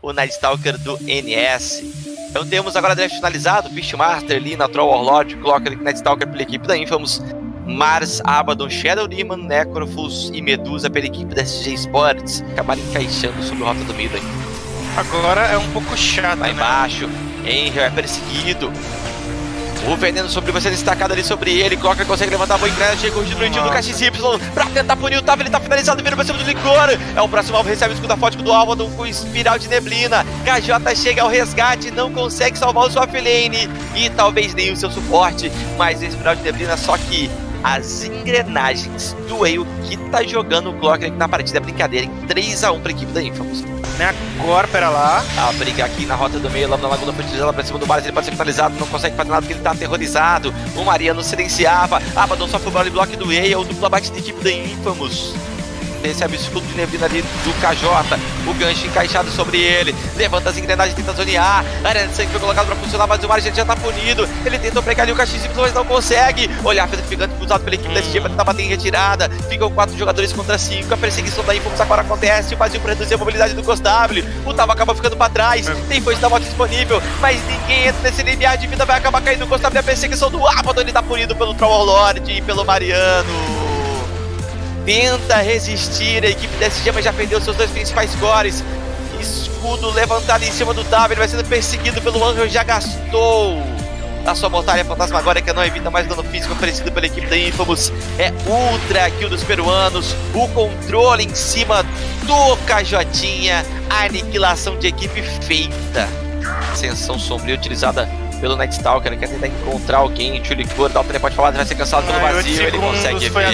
o Night Stalker do NS. Então temos agora draft finalizado, Beastmaster, Lina, Troll, Warlord, Clocker, Night Stalker pela equipe da Infamous, Mars, Abaddon, Shadow Demon, Necrophos e Medusa pela equipe da SG Sports. Acabaram encaixando sobre a rota do meio aí. Agora é um pouco chato, lá embaixo, Angel é perseguido. O veneno sobre você destacado ali sobre ele. Clocker consegue levantar a boa incrédula. Chega o destrutivo do KXY pra tentar punir o Tav. Ele tá finalizado, vira pra cima do Licor. É o próximo alvo, recebe o escudo afótico do Abaddon com espiral de neblina. KJ chega ao resgate, não consegue salvar o sua offlane e talvez nem o seu suporte. Mas a espiral de neblina, só que as engrenagens do Whale que tá jogando o Clocker aqui na partida é brincadeira, em 3-1 pra equipe da Infamous. Agora, pera lá. A briga aqui na rota do meio, lá na Laguna foi utilizada pra cima do Mars. Ele pode ser finalizado, não consegue fazer nada porque ele tá aterrorizado. O Mariano silenciava. Abaddon sofre o body block do Whale, o duplo abate da equipe da Infamous. Recebe o escudo de neblina ali do KJ. O gancho encaixado sobre ele. Levanta as engrenagens, tenta zonear. A arena de sangue foi colocada pra funcionar, mas o Mariano já tá punido. Ele tentou pegar ali o KXY, mas não consegue. Olhar petrificante usado pela equipe da SG pra tentar bater em retirada. Ficam 4 jogadores contra 5. A perseguição da Infamous agora acontece. O vazio pra reduzir a mobilidade do COSW. O Tava acaba ficando pra trás. Tem foice da moto disponível, mas ninguém entra nesse limiar de vida. Vai acabar caindo no COSW. A perseguição do Abaddon, ele tá punido pelo Troll Warlord e pelo Mariano. Tenta resistir, a equipe da SG, mas já perdeu seus 2 principais cores. Escudo levantado em cima do Tav, ele vai sendo perseguido pelo Angel, já gastou a sua mortalha fantasmagórica, não evita mais dano físico oferecido pela equipe da Infamous. É ultra kill dos peruanos, o controle em cima do KJ, a aniquilação de equipe feita. Ascensão sombria utilizada pelo Night Stalker, quer tentar encontrar alguém. O Chulicor dá o teleporte falado, vai ser cancelado pelo vazio, ele consegue ver.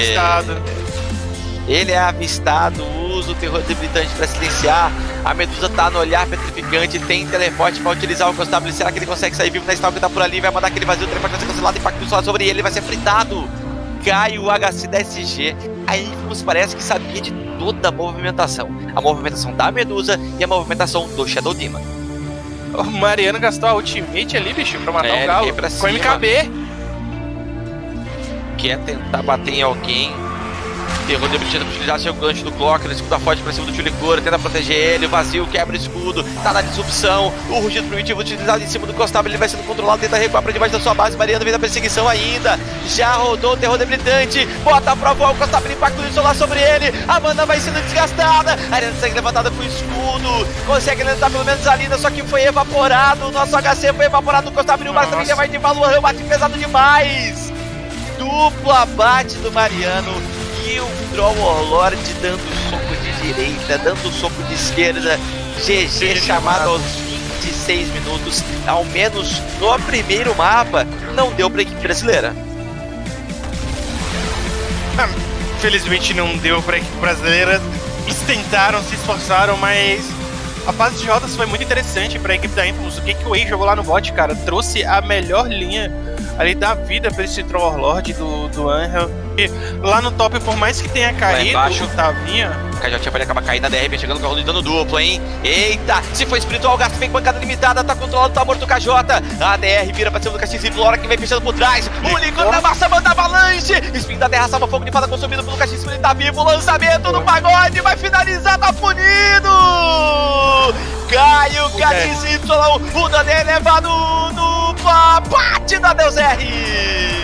Ele é avistado, usa o terror debilitante para silenciar. A Medusa tá no olhar petrificante, tem teleporte para utilizar o Constabule. Será que ele consegue sair vivo? Na Stalker tá por ali, vai mandar aquele vazio, o teleporte vai ser cancelado, impacto só sobre ele, vai ser fritado. Cai o HC da SG. A Infamous parece que sabia de toda a movimentação. A movimentação da Medusa e a movimentação do Shadow Demon. O Mariano gastou a ultimate ali, bicho, pra matar o Galo com MKB. Quer tentar bater em alguém. Terror debilitante para utilizar seu gancho do Clocker, escudo forte pra cima do Chulicor, tenta proteger ele, o vazio quebra o escudo, tá na disrupção, o rugido primitivo utilizado em cima do Constabule, ele vai sendo controlado, tenta recuar pra debaixo da sua base. Mariano vem da perseguição ainda, já rodou o terror debilitante, bota pra voar o Constabule, impacto do solar sobre ele, a mana vai sendo desgastada, a arena segue levantada com o escudo, consegue levantar pelo menos a Lina, só que foi evaporado, o nosso HC foi evaporado, o Constabule, o Mars também já vai de valor, bate pesado demais, duplo abate do Mariano. E o Troll Warlord dando soco de direita, dando soco de esquerda. GG chamado aos 26 minutos. Ao menos no primeiro mapa, não deu pra equipe brasileira. Felizmente não deu pra equipe brasileira. Eles tentaram, se esforçaram, mas a fase de rodas foi muito interessante pra equipe da Infamous. O que o Whale jogou lá no bot, cara? Trouxe a melhor linha ali da vida pra esse Troll Warlord do Angel. E lá no top, por mais que tenha caído o Tavinha, o KJ pode acabar caindo, a DR vem chegando com o rolo de dano duplo, hein? Eita, se for espiritual, gasto vem bancada limitada, tá controlado, tá morto o KJ. A DR vira pra cima do KXY, hora que vem fechando por trás. O Licor da massa manda avalanche. Espinho da terra, salva fogo de fada consumido pelo KXY, ele tá vivo. Lançamento do pagode, vai finalizar, tá punido. Cai o KXY, o dano é elevado no abate da Deus R.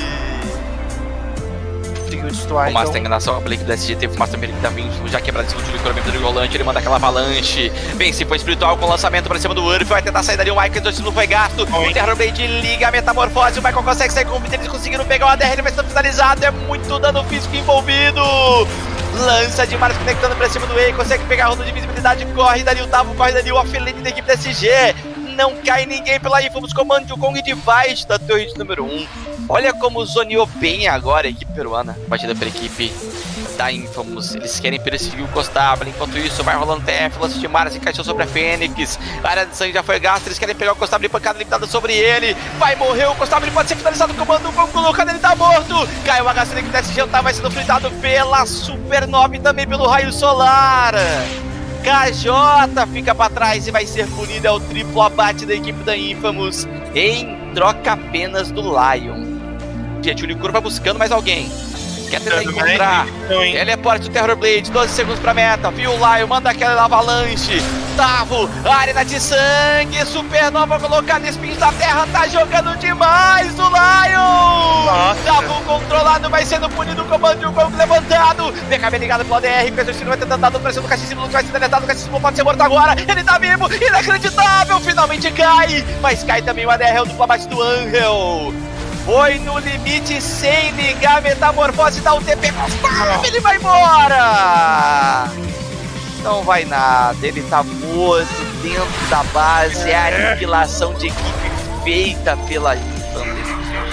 O Master tem enganação pela equipe da SG, teve o Master também que tá vindo, já quebrado em cima do Chulicor, do rolante, ele manda aquela avalanche. Bem, se foi espiritual com o lançamento pra cima do Urf, vai tentar sair dali, o Michael, então não foi gasto. O Terrorblade liga a metamorfose, o Michael consegue sair com o vida, eles conseguiram pegar o ADR, ele vai sendo finalizado, é muito dano físico envolvido. Lança de Mars conectando pra cima do Whale, consegue pegar a ronda de visibilidade, corre dali o Tavo, corre dali o offlane da equipe da SG. Não cai ninguém pela Infamous, comando de o Kong debaixo da torre de número 1. Olha como zoneou bem agora a equipe peruana, batida pela equipe da Infamous. Eles querem perseguir o Constabule, enquanto isso vai rolando TF, lance de Mars encaixou sobre a Fênix. A área de sangue já foi gasta, eles querem pegar o Constabule, pancada limitada sobre ele. Vai morrer, o Constabule pode ser finalizado, comando, vamos colocar, ele tá morto. Cai o HC que desse jantar, vai sendo fritado pela Supernova e também pelo raio solar. KJ fica pra trás e vai ser punido, é o triplo abate da equipe da Infamous, em troca apenas do Lion. Gente, o Licor vai buscando mais alguém. Quer tentar encontrar. Teleporte do Terrorblade, 12 segundos pra meta. Viu o Lion, manda aquela avalanche. Tavo, arena de sangue. Supernova colocada, espinhos da terra. Tá jogando demais o Lion. Tavo controlado, vai sendo punido. Comando de um gol levantado. BKB ligado pelo ADR. Com esse vai tentando dar do pressão do Cachismo. Vai ser deletado. O Cachismo pode ser morto agora. Ele tá vivo. Inacreditável. Finalmente cai. Mas cai também o ADR. É o dupla bate do Angel. Foi no limite sem ligar, metamorfose dá um TP, ele vai embora! Não vai nada, ele tá morto dentro da base, é a aniquilação de equipe feita pela Infamous.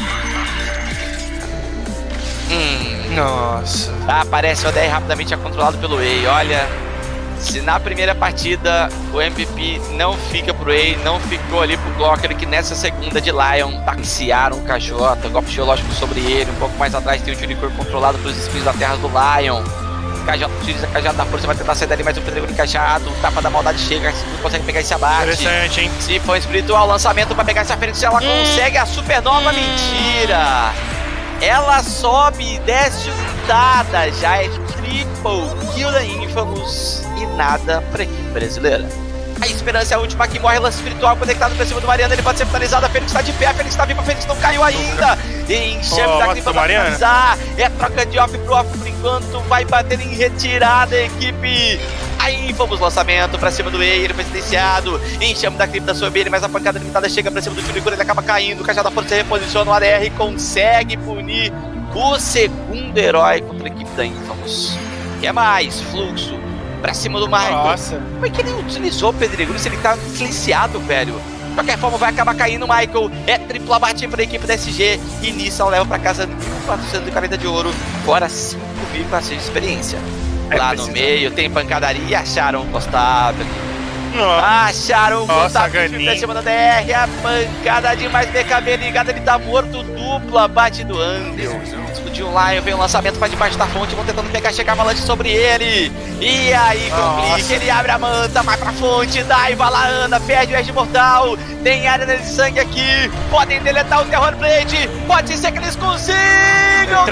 Nossa. Aparece o ADR rapidamente é controlado pelo EI, olha... Se na primeira partida o MVP não fica pro EI, não ficou ali pro Glocker, que nessa segunda de Lion taxiaram o KJ, golpe geológico sobre ele, um pouco mais atrás tem o Tunicor controlado pelos espinhos da terra do Lion. KJ utiliza a Cajado da força, vai tentar sair dali, mais um Pedregulho encaixado, o tapa da maldade chega, não consegue pegar esse abate. Interessante, hein? Se for espiritual, lançamento pra pegar essa Fênix, ela consegue a Supernova, mentira! Ela sobe e desce untada, já é triple kill da Infamous e nada pra equipe brasileira. A esperança é a última que morre, lance espiritual conectado pra cima do Mariano, ele pode ser finalizado, a Fênix tá de pé, a Fênix tá viva, a Fênix não caiu ainda. Enxame da Clipa pra finalizar, é troca de off pro off por enquanto, vai bater em retirada a equipe. Aí vamos lançamento pra cima do EI, ele foi silenciado. Enxame da cripta sobre ele, mas a pancada limitada chega pra cima do Tunicor, ele acaba caindo. O Cajado da Força reposiciona o ADR e consegue punir o segundo herói contra a equipe da Infamous. Quer mais? Fluxo pra cima do Michael. Nossa. Como é que ele utilizou o Pedregulho se ele tá silenciado, velho? De qualquer forma, vai acabar caindo o Michael. É triplo abate para a equipe da SG. E Nissan leva para casa 1.440 de ouro, fora 5.400 de experiência. Lá no meio tem pancadaria e acharam o Constável. Acharam o Constável pra cima da DR. A pancada demais, BKB ligado, ele tá morto. Dupla bate do Andel. Explodiu um Lion, vem um lançamento, faz debaixo da fonte. Vão tentando pegar, chegar avalanche sobre ele. E aí complica, ele abre a manta, vai pra fonte, daiva lá, anda, perde o Edge Mortal. Tem área de sangue aqui. Podem deletar o Terrorblade. Pode ser que eles consigam.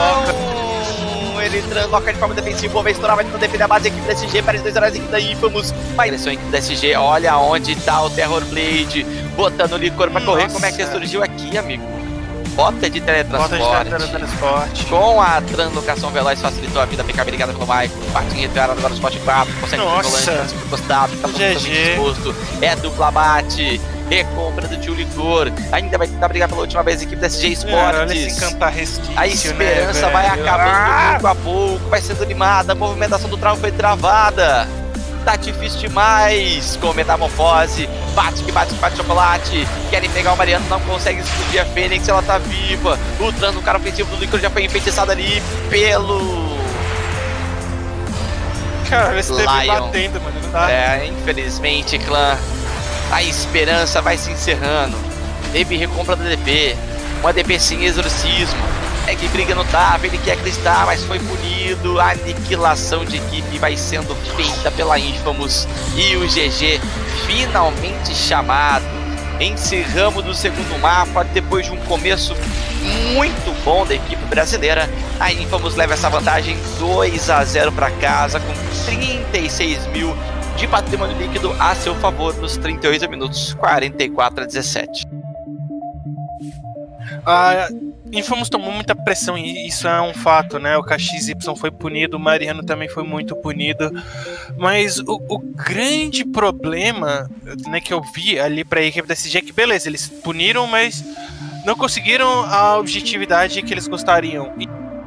Ele transloca de forma defensiva, vai estourar, vai tentar defender a base da equipe da SG, para os dois heróis da equipe da Infamous. Vai direção a equipe da SG, olha onde tá o Terrorblade, botando o licor pra correr. Como é que surgiu aqui, amigo? Bota de teletransporte. Com a translocação veloz facilitou a vida, PKB ligada pelo Michael. Partinho retirado agora no spot 4, consegue o volante encostado, tá totalmente exposto. É dupla bate. Recompra do Tio Licor. Ainda vai tentar brigar pela última vez a equipe da SG Sports. A esperança vai acabando pouco a pouco. Vai sendo animada. A movimentação do travo foi travada. Tá difícil demais. Com metamorfose. Bate que bate chocolate. Querem pegar o Mariano. Não consegue explodir a Fênix. Ela tá viva. O trans do cara ofensivo do Licor já foi enfeitiçado ali pelo... Cara, esse teve batendo, mano. Não dá. Infelizmente, clã. A esperança vai se encerrando. Teve recompra da DP. Uma DP sem exorcismo. É que briga no TAF, ele quer acreditar, mas foi punido. A aniquilação de equipe vai sendo feita pela Infamous. E o GG finalmente chamado. Encerramos do segundo mapa. Depois de um começo muito bom da equipe brasileira, a Infamous leva essa vantagem 2-0 para casa, com 36 mil de patrimônio líquido a seu favor nos 38 minutos, 44-17. A Infamous tomou muita pressão e isso é um fato, né? O KXY foi punido, o Mariano também foi muito punido, mas o grande problema, né, que eu vi ali para a equipe da SG é que, beleza, eles puniram, mas não conseguiram a objetividade que eles gostariam.